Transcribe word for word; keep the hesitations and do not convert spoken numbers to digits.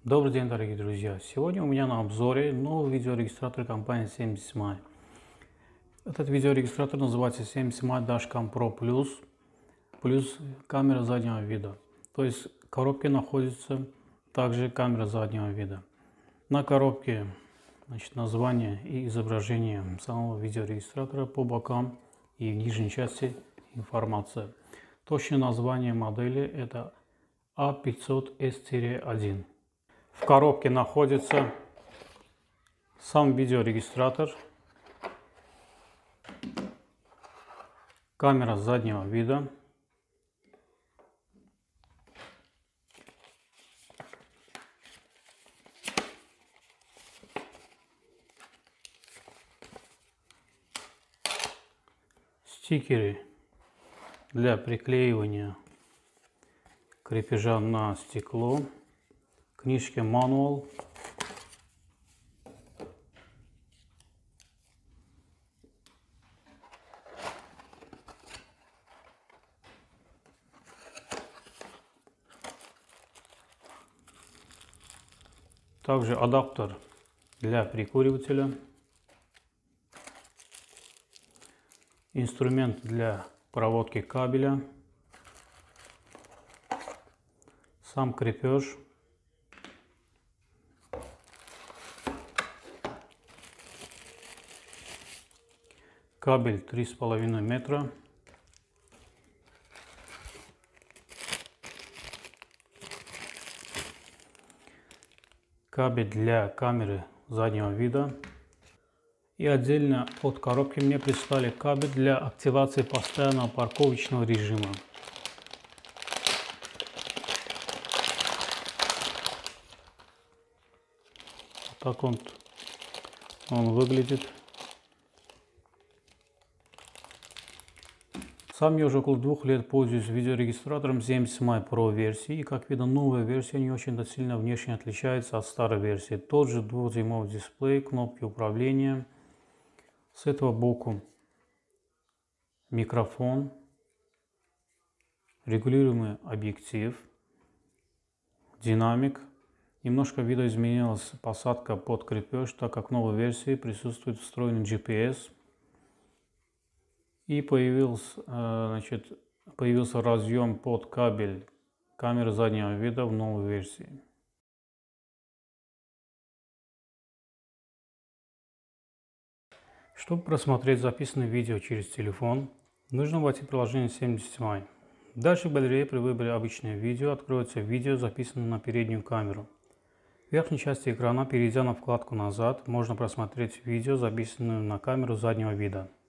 Добрый день, дорогие друзья! Сегодня у меня на обзоре новый видеорегистратор компании семьдесят эм ай. Этот видеорегистратор называется семьдесят эм ай Dashcam Pro Plus, плюс камера заднего вида. То есть в коробке находится также камера заднего вида. На коробке, значит, название и изображение самого видеорегистратора, по бокам и в нижней части информация. Точное название модели это А пятьсот эс один. В коробке находится сам видеорегистратор, камера заднего вида, стикеры для приклеивания крепежа на стекло, книжки мануал, также адаптер для прикуривателя, инструмент для проводки кабеля, сам крепеж, кабель три с половиной метра, кабель для камеры заднего вида. И отдельно от коробки мне прислали кабель для активации постоянного парковочного режима. Так он, он выглядит. Сам я уже около двух лет пользуюсь видеорегистратором семьдесят эм ай Pro версии, и как видно, новая версия не очень сильно внешне отличается от старой версии. Тот же двухдюймовый дисплей, кнопки управления. С этого боку микрофон, регулируемый объектив, динамик. Немножко видоизменилась посадка под крепеж, так как в новой версии присутствует встроенный джи пи эс. И появился, значит, появился разъем под кабель камеры заднего вида в новой версии. Чтобы просмотреть записанное видео через телефон, нужно войти в приложение семьдесят эм ай. Дальше в галерее при выборе «Обычное видео» откроется видео, записанное на переднюю камеру. В верхней части экрана, перейдя на вкладку «Назад», можно просмотреть видео, записанное на камеру заднего вида.